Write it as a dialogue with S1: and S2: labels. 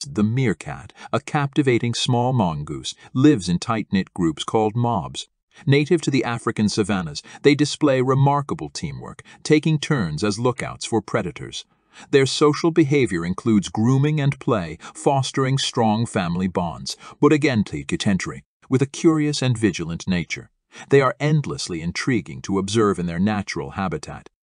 S1: The meerkat, a captivating small mongoose, lives in tight-knit groups called mobs. Native to the African savannas, they display remarkable teamwork, taking turns as lookouts for predators. Their social behavior includes grooming and play, fostering strong family bonds, with a curious and vigilant nature. They are endlessly intriguing to observe in their natural habitat,